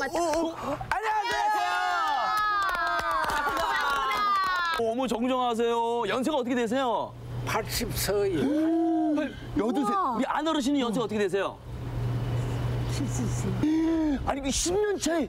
안녕하세요. 어머 정정하세요. 연세가 어떻게 되세요? 80서예요. 8살. 우리 안 어르신은 연세가 어떻게 되세요? 70세. 아니 그 10년 차이.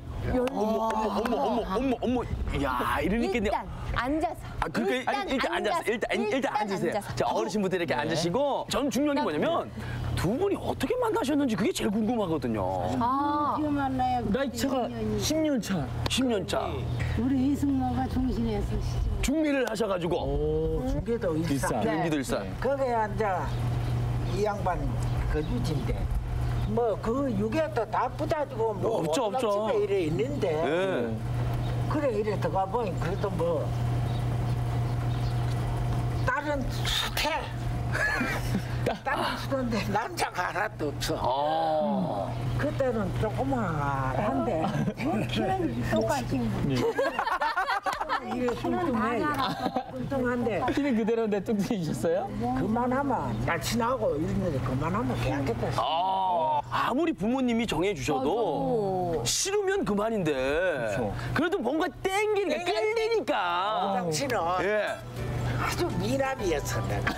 어머. 야 이러니까 일단 앉아서. 아 그러니까 일단 앉아서 일단 앉으세요. 앉아서. 자 어르신분들 이렇게 앉으시고 전 중요한 게 뭐냐면 두 분이 어떻게 만나셨는지 그게 제일 궁금하거든요. 이거 만나야 나이 차가 10년 차. 10년 차. 우리 이승모가 중신에서 시집. 중미를 하셔가지고 중계도 일산. 경기도 일산. 거기에 앉아 이 양반 거주지인데 뭐 그 육에도 다 부자지고 뭐 없죠. 집에 이래 있는데 예. 그래 이래 들어가 보니 그래도 뭐 다른 수태 다른 수인데 남자가 하나도 없어. 아. 그때는 조그만한데 키는 똑같이 이래 뚱뚱한데 키는 그대로인데 뚱뚱해지셨어요? 그만하면 날씬하고 이랬는데 그만하면 괜찮겠다. 아무리 부모님이 정해주셔도 싫으면 그만인데 그래도 뭔가 땡기니까 끌리니까. 당신은 예. 아주 미남이었어 내가.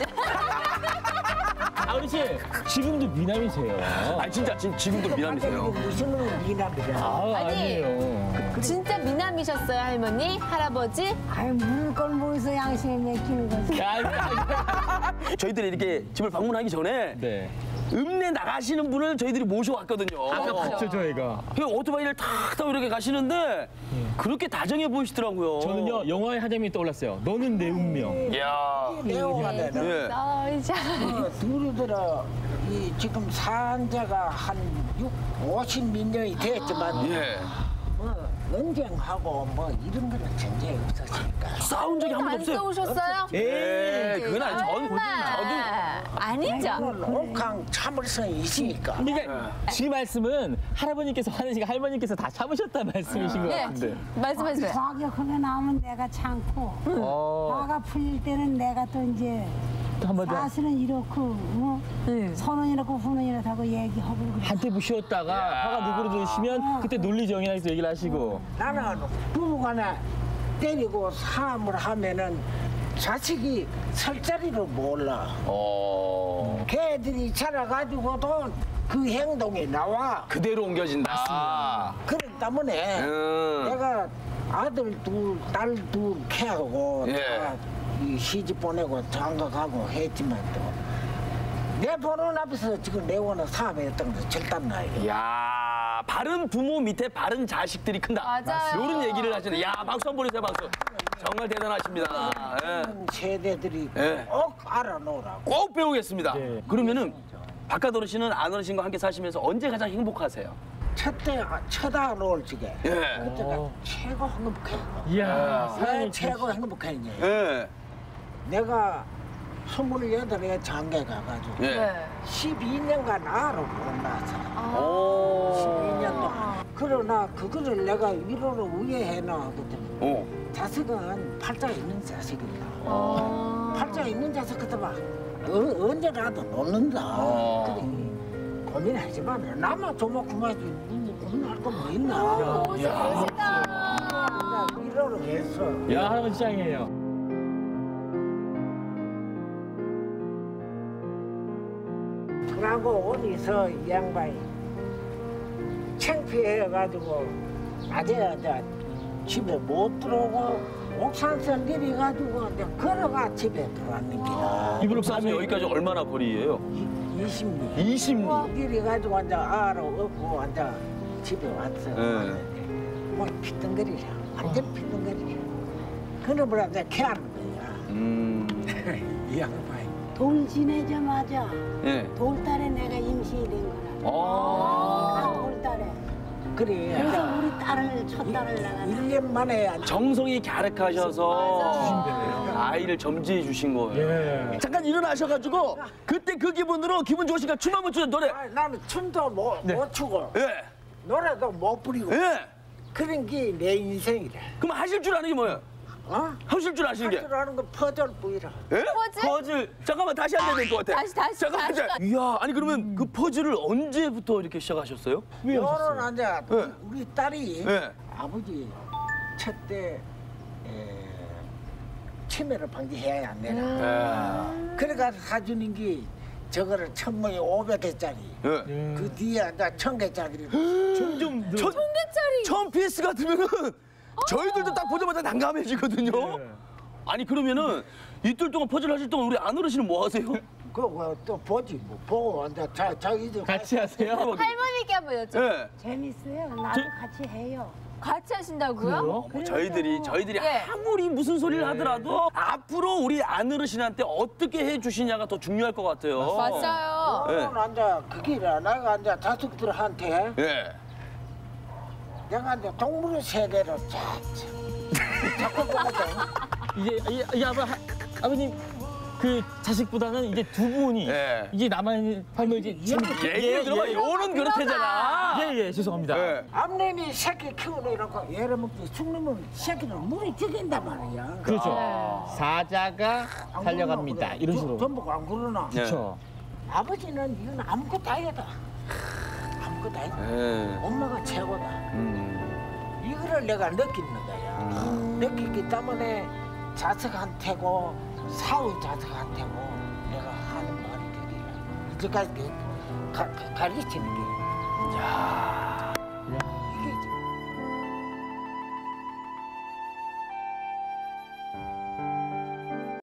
어르신, 지금도 미남이세요. 아 진짜 지금도 미남이세요. 무슨 미남이야. 아니에요. 진짜 미남이셨어요, 할머니? 할아버지? 아이 물걸 모여서 양심에 맡기는 거지. 저희들이 이렇게 집을 방문하기 전에 네. 읍내 나가시는 분을 저희들이 모셔왔거든요. 아까 봤죠, 저희가. 그 오토바이를 탁 타고 이렇게 가시는데 그렇게 다정해 보이시더라고요. 저는요, 영화의 한 장면이 떠올랐어요. 너는 내 운명. 이야. 내용하면은 예. 둘이 들어 이 지금 산 지가 한 50몇 년이 됐지만 예. 뭐 논쟁하고 뭐 이런 거는 전쟁이 없었으니까. 싸운 적이 한 번도 안 없어요. 싸우셨어요? 예, 그건 아니 저도 아니죠. 옥황 참을성이 있으니까. 그러니까 지금 말씀은 할아버님께서 화내시고 할머님께서 다 참으셨다는 말씀이신 것 네, 같은데. 말씀해주세요. 과격하게 나오면 내가 참고 화가 풀릴 때는 내가 또 이제 또 한마디 사실은 이렇고 선은 이렇고 후는 이렇다고 얘기하고 그래. 한테 부시었다가 화가 누그러드시면 그때 논리정연해서 얘기를 하시고. 나는 부부간에 때리고 사람을 하면은 자식이 설 자리를 몰라. 걔들이 자라가지고도 그 행동이 나와. 그대로 옮겨진다. 그렇기 때문에 내가 아들 둘, 딸 둘 캐하고 예. 다 이 시집 보내고 장가 가고 했지만 또 내 보는 앞에서 지금 내원은 사업했던 거 절단 나요. 야 바른 부모 밑에 바른 자식들이 큰다. 맞아요. 이런 얘기를 하시네. 야 박수 한번 해주세요, 박수. 정말 대단하십니다. 예. 세대들이 예. 꼭 알아놓으라고. 꼭 배우겠습니다. 네. 그러면은 바깥 어르신은 안 어르신과 함께 사시면서 언제 가장 행복하세요? 첫 알아놓을 적에 예. 그때가 최고 행복해. 이야, 왜 사랑이 최고 행복했냐? 예. 내가 28에 장가 가가지고 예. 12년간 알아 못 낳았어. 오. 12년 동안. 그러나 그거를 내가 위로로 우회해 놔거든. 자식은 팔자 있는 자식이다. 팔자 있는 자식 그때봐 언제라도 놓는다. 그래 고민하지 마. 나만 조목구마지 고민할 거 뭐 있나. 위로로 했어. 야, 할아버지 짱이에요. 그러고 어디서 이 양반이 창피해가지고 낮에 집에 못 들어오고 옥상에서 내려가지고 내가 걸어가 집에 들어왔는 기라. 이분 옥상에서 여기까지 얼마나 거리예요? 20년. 20리. 내려가지고 앉아 알아 업고 앉아 집에 왔어. 왔는데 뭐 피덩거리라. 완전 피덩거리라. 그놈을 앉아 캐하는 거야. 이 양반이. 돌 지내자마자 예. 돌달에 내가 임신이 된 거라. 돌달에. 그래. 그래서 우리 딸을 첫 딸을 낳아. 1년 만에 정성이 갸륵하셔서 아이를 점지해 주신 거예요. 예. 잠깐 일어나셔가지고 그때 그 기분으로 기분 좋으시니까 춤 한번 추는 노래. 나는 춤도 못 추고 예. 노래도 못 부리고 예. 그런 게 내 인생이래. 그럼 하실 줄 아는 게 뭐예요? 어? 하실 줄 아시는 게? 할 줄 아는 거 퍼즐 뿌이라. 예? 퍼즐? 잠깐만 다시 해야 될 것 같아. 다시. 잠깐만. 이야, 아니 그러면 그 퍼즐을 언제부터 이렇게 시작하셨어요? 요런 앉아 네. 우리 딸이 네. 아버지 첫때 치매를 방지해야 안 되나. 그래가 가주는 게 저거를 천문이 500개짜리. 예. 그 뒤에 앉아 1000개짜리. 점점 늘. 1000개짜리. 1000피스 같으면은 저희들도 딱 보자마자 난감해지거든요. 아니 그러면은 이틀 동안 퍼즐 하실 동안 우리 안 어르신은 뭐 하세요? 그또 보지 뭐 보고 앉아 자기 좀 같이 하세요? 할머니께 한번 여쭤. 예. 재밌어요. 나도 같이 해요. 같이 하신다고요? 뭐 저희들이 예. 아무리 무슨 소리를 하더라도 앞으로 우리 안 어르신한테 어떻게 해주시냐가 더 중요할 것 같아요. 맞아요. 예. 앉아 그게라 내가 앉아 자식들한테 예. 내가 앉아 동물의 세계로 자꾸 보거든. 이게 아버님 그 자식보다는 이제 두 분이 예. 이게 남아있는 할머니 이제 얘기를 들어봐. 요는 그렇대잖아. 예, 죄송합니다. 예. 암내미 새끼 키우려고 얘를 먹지 죽으면 새끼를 물에 죽인단 말이야. 그렇죠. 사자가 안 살려갑니다. 그러나 이런 그래. 식으로. 전부가 안 그러나. 그렇죠. 아버지는 이건 아무것도 아니다. 아무것도 아니다. 예. 엄마가 최고다. 이거를 내가 느끼는 거야. 느끼기 때문에 자식한테고 사위 자식한테고 내가 하는 말이 되기라. 이제까지 가르치는 게. 이게